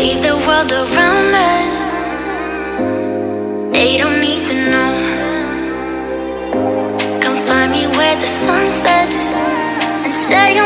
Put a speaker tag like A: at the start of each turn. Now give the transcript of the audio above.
A: leave the world around us. They don't need to know. Come find me where the sun sets and say